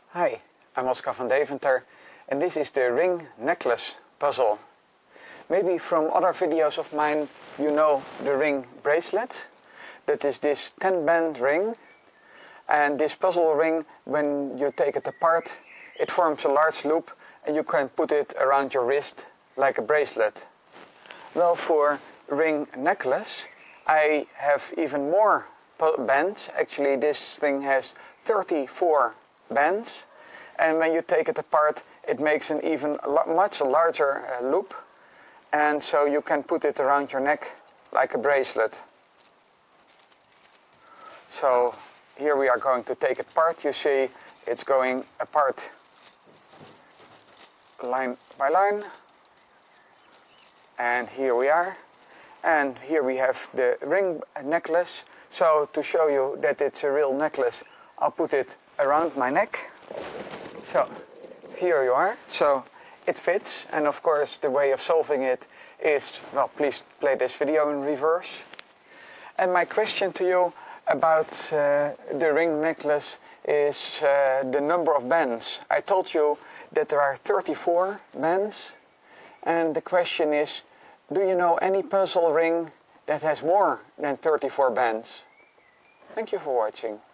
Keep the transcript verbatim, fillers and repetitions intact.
Hi, I'm Oscar van Deventer and this is the ring necklace puzzle. Maybe from other videos of mine you know the ring bracelet. That is this ten band ring, and this puzzle ring, when you take it apart, it forms a large loop and you can put it around your wrist like a bracelet. Well, for ring necklace I have even more bands. Actually this thing has thirty-four bands, and when you take it apart it makes an even much larger uh, loop, and so you can put it around your neck like a bracelet. So here we are going to take it apart. You see it's going apart line by line, and here we are, and here we have the ring necklace. So to show you that it's a real necklace, I'll put it around my neck. So here you are. So it fits, and of course the way of solving it is, well, please play this video in reverse. And my question to you about uh, the ring necklace is uh, the number of bands. I told you that there are thirty-four bands, and the question is, do you know any puzzle ring that has more than thirty-four bands? Thank you for watching.